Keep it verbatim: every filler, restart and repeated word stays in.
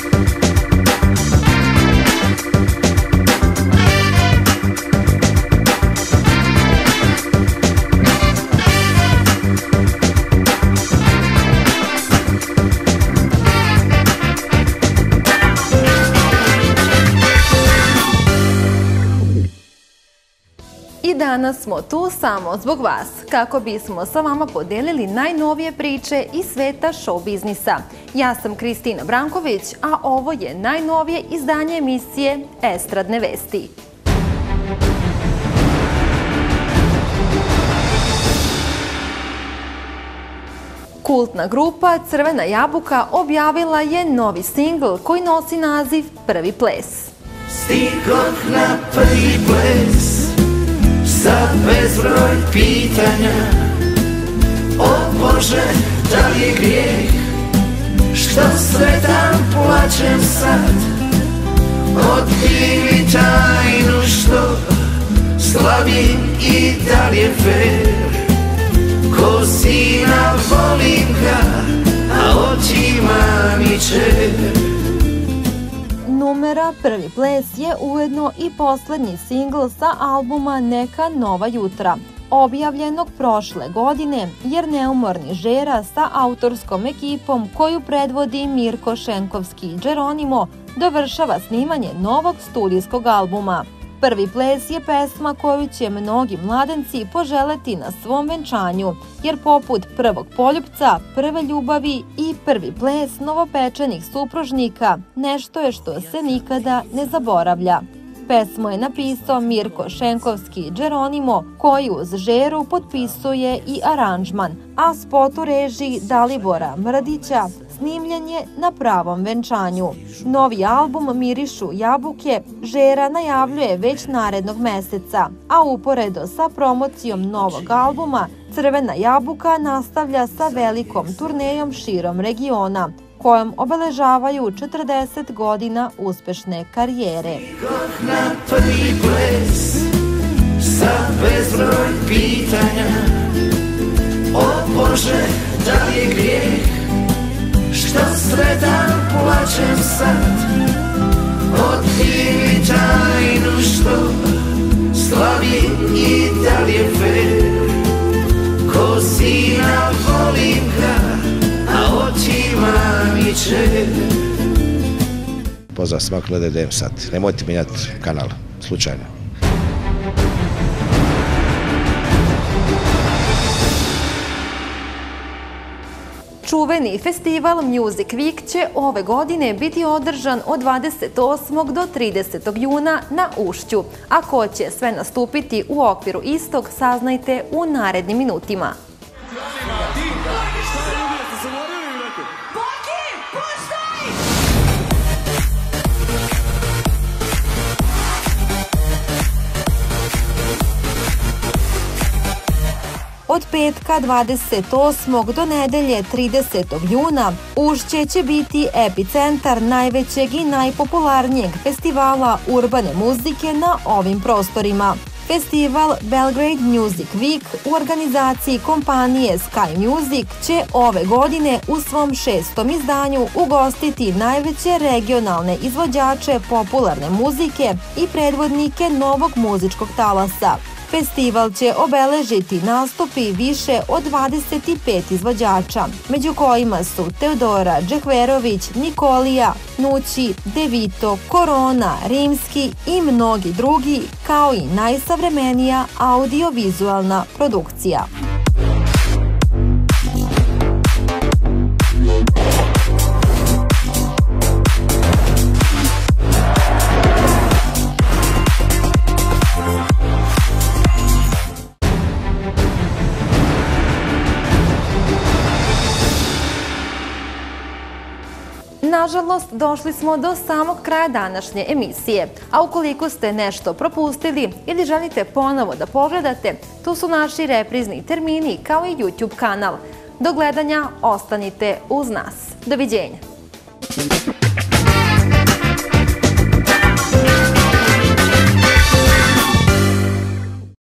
Danas smo tu samo zbog vas, kako bismo sa vama podelili najnovije priče iz sveta show biznisa. Ja sam Kristina Branković, a ovo je najnovije izdanje emisije Estradne vesti. Kultna grupa Crvena jabuka objavila je novi singl koji nosi naziv Prvi ples. Stigoh na prvi ples, sad bezbroj pitanja. O Bože, da li je grijeh što sretan plačem sad? Otkri mi tajnu što slavim i da li je fair? Ko sina volim ga, a očima mi čer. Numera Prvi ples je ujedno i poslednji singl sa albuma Neka nova jutra, objavljenog prošle godine, jer neumorni Žera sa autorskom ekipom koju predvodi Mirko Šenkovski-Đeronimo dovršava snimanje novog studijskog albuma. Prvi ples je pesma koju će mnogi mladenci poželeti na svom venčanju, jer poput prvog poljupca, prve ljubavi i prvi ples novopečenih supružnika nešto je što se nikada ne zaboravlja. Pesmu je napisao Mirko Šenkovski-Đeronimo, koji uz Žeru potpisuje i aranžman, a spot u režiji Dalibora Mrdića snimljen je na pravom venčanju. Novi album Mirišu jabuke Žera najavljuje već narednog meseca, a uporedo sa promocijom novog albuma Crvena jabuka nastavlja sa velikom turnejom širom regiona, kojom obeležavaju četrdeset godina uspešne karijere. Stigoh na prvi ples, sad bezbroj pitanja. O Bože, da li je grijeh što sretan plačem sad? Otkri mi tajnu što slavim i da li je fair? Ko sina volim ga, a očima mi čer. Pozdrav svak gleda D M sat. Nemojte mijenjati kanal, slučajno. Čuveni festival Music Week će ove godine biti održan od dvadeset osmog do tridesetog juna na Ušću, a ko će sve nastupiti u okviru istog saznajte u narednim minutima. Od petka dvadeset osmog do nedelje tridesetog juna Ušće će biti epicentar najvećeg i najpopularnijeg festivala urbane muzike na ovim prostorima. Festival Belgrade Music Week u organizaciji kompanije Sky Music će ove godine u svom šestom izdanju ugostiti najveće regionalne izvođače popularne muzike i predvodnike novog muzičkog talasa. Festival će obeležiti nastupi više od dvadeset pet izvođača, među kojima su Teodora Džehverović, Nikolija, Nući, Devito, Korona, Rimski i mnogi drugi, kao i najsavremenija audiovizualna produkcija. Nažalost, došli smo do samog kraja današnje emisije, a ukoliko ste nešto propustili ili želite ponovo da pogledate, tu su naši reprizni termini kao i YouTube kanal. Do gledanja, ostanite uz nas. Doviđenja!